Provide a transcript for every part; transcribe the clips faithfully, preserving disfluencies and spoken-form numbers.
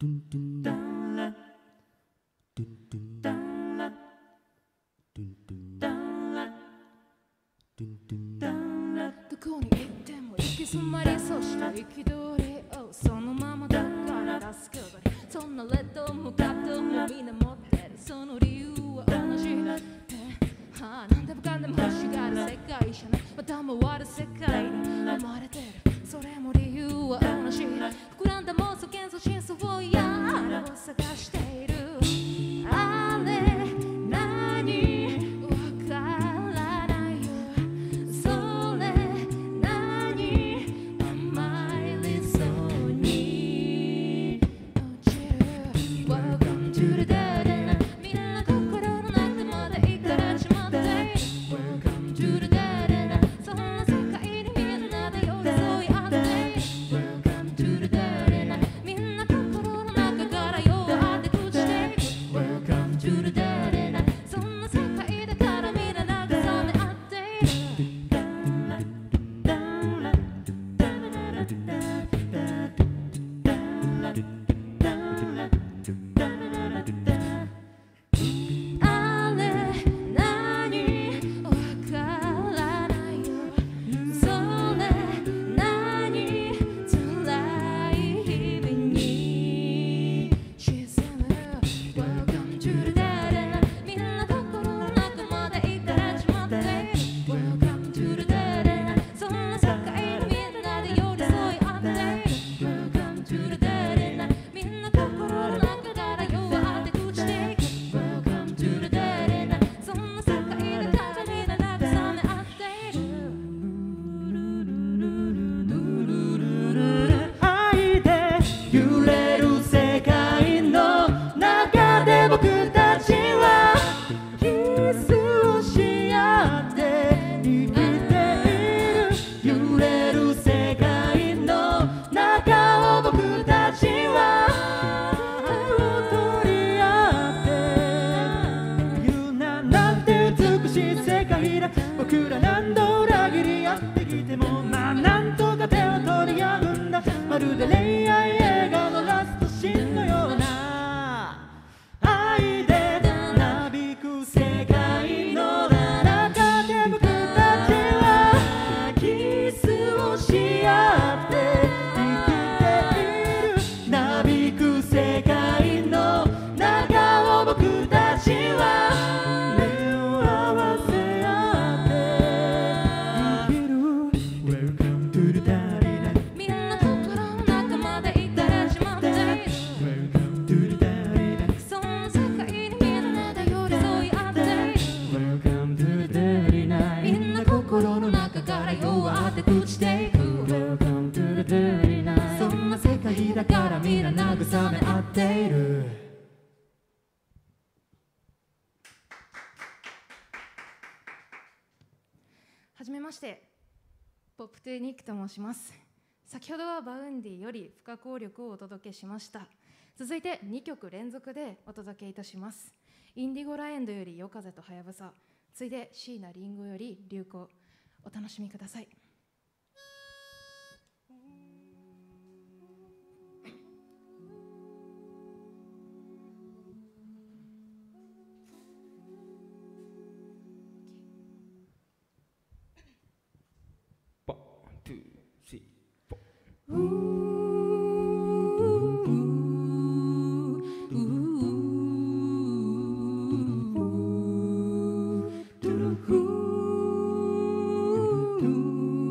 どこに行っても行き詰まり、そして憤りをそのままどっかに出すけど、そんなレッドもカットもみんな持ってる。その理由は同じ、えはあ、なんでもかんでも欲しがる世界じゃない、また回る世界に生まれてる。それも理由は同じ、膨らんだ妄想幻想真相をやあれを探している。あれ何わからないよ、それ何甘い理想に落ちる。 Welcome to the dead end、 みんな心の中まで行かれちまっている。 Welcome to the dead end、 そんな世界にみんなで寄り添い合っている。 Welcome to the dead end、 みんな心の中から弱って朽ちていく。 Welcome to the dead end、 そんな世界だからみんな慰め合っている。あれ何わからないよ、それ何辛い日々に沈む。 Welcome to the dead end、 みんな心の中まで行かれちまっている。 Welcome to the dead end、 そんな世界にみんなで寄り添い合っている。 Welcome to the dead end、 みんな心の中から弱って朽ちていく。 Welcome to the dead end、 そんな世界だからみんな慰め合っている。 愛で揺れる世界の中で僕たちはキスをし合って生きている。揺れる世界の中を僕たちは手を取り合って言うな、なんて美しい世界だ。僕ら何度裏切り合ってきても、まあなんとか手を取り合うんだ。まるで恋愛映画のラストシーンのような愛でなびく世界の中で僕たちはキスをし合って生きている。なびく世界の中を僕たちは目を合わせ合って生きる。 Welcome to the dead end、 みんな心の中まで行かれちまっている。 Welcome to the dead end、 そんな世界にみんなで寄り添い合っている。 Welcome to the dead end、 みんな心の中から弱って朽ちていく。 Welcome to the dead end、 そんな世界だからみんな慰め合っている。はじめまして、ポップトゥーニックと申します。先ほどはバウンディより不可抗力をお届けしました。続いてにきょく連続でお届けいたします。インディゴラエンドより夜風とはやぶさ、ついで椎名林檎より流行。お楽しみください。 Ooh.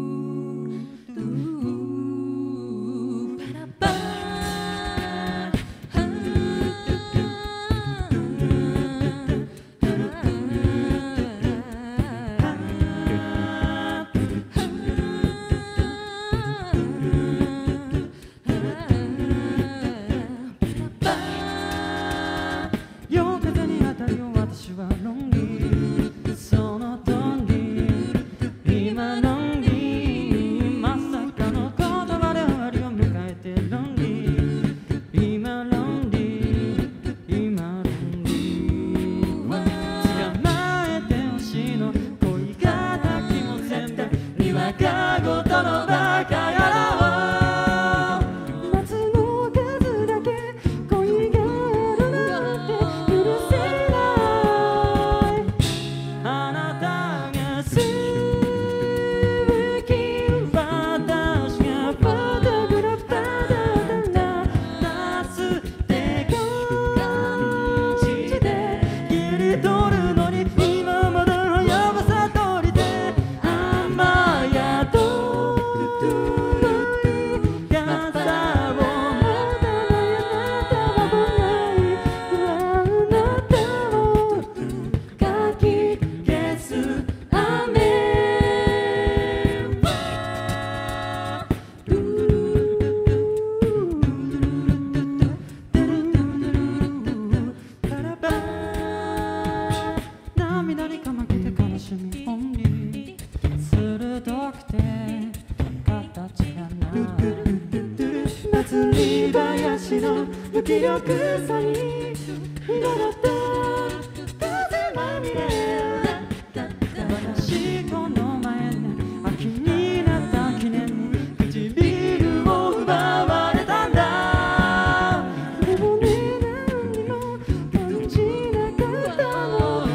栗林の無気力さに彩った風まみれ私この前秋になった記念に唇を奪われたんだ。でもね何にも感じなかったの。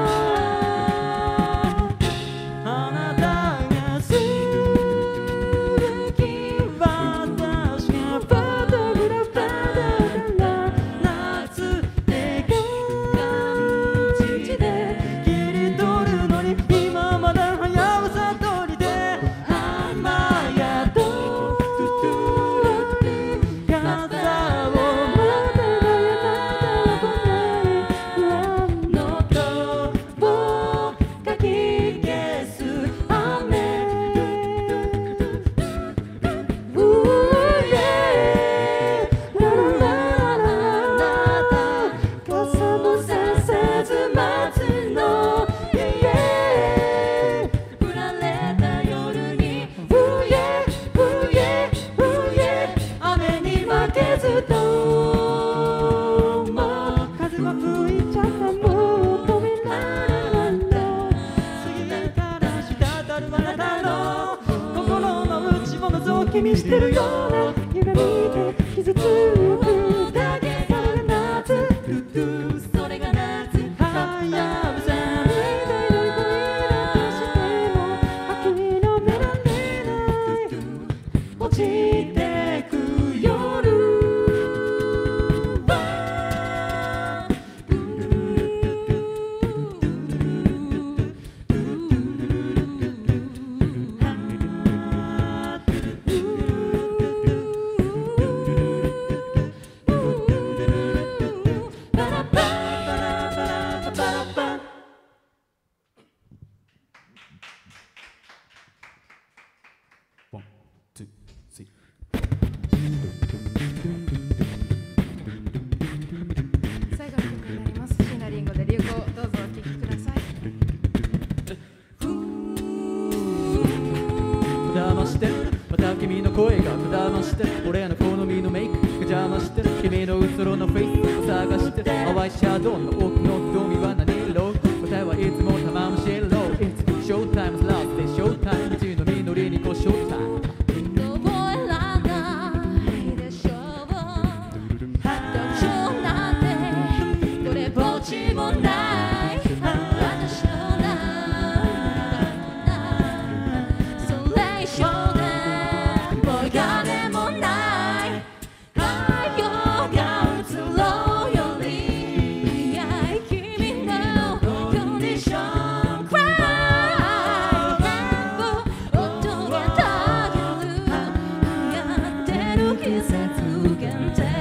あなたが好き私がフォトグラファーだから夏って感じで切り取るのに今まだはやぶさ通りで雨宿り傘をまたがやたらばないのとをかき消す雨傘もささず待つの振られた夜にふえふえふえ雨に負けずとも風は吹いちゃったもう止められないんだ。次から滴るあなたの心の内も覗き見してるような歪みで傷つくだけそれが夏それが夏はやぶさみたいな恋だとしても秋の目が出ない落ちてく夜はパラパラパラパラパラパラワン、ツー、スリー。 最後の曲になります。椎名林檎で流行、どうぞお聴きください。 邪魔してまた君の声が邪魔して俺の好みのメイクが邪魔して君のうつろのフェイスを探して淡いシャドウの奥の瞳は何色答えはいつも玉虫色 It's showtime's last day showtime 血の実りにこう showtime 覚えらないでしょう。特徴なんてどれっぽっちもない私のなんだろうなそれ以上でもいかでもない太陽が映ろうより早い君のコンディション Cry 音がたけるやってる季節限定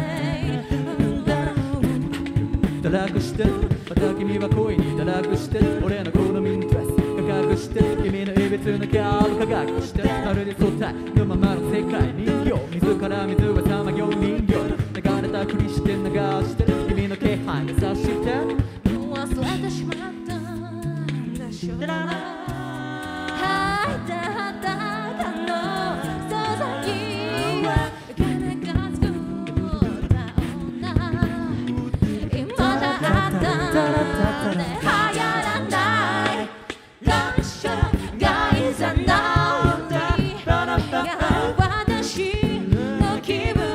堕落してまた君は恋に堕落して俺の好みのドレス価格して君のいびつな顔を輝かしてまるで相対のままの世界人形自ら水はさまよう人形流れたふりして流して君の気配に察してもう忘れてしまったんでしょう。はいた裸の素材は金が作った女今だったで流行らないラッシュがいざなうに私の気分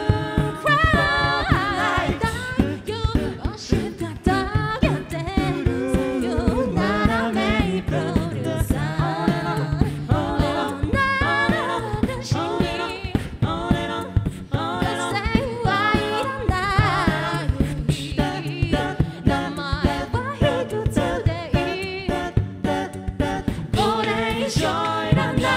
Cry 太陽をしただけでさよならメイプロデューサー女の私に風はいらない名前は一つでいいこれ以上いらない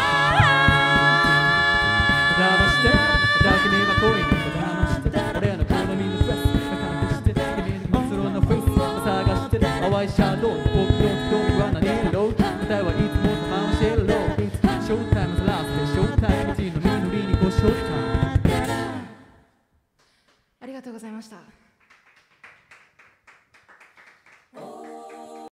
騙してまた君は恋に騙して俺の好みのドレスが隠して君のうつろなフェイスを探して淡いシャドウの奥の瞳は何色答えはいつも玉虫色 It's showtime's last day showtime 血の実りにこう showtime ありがとうございました。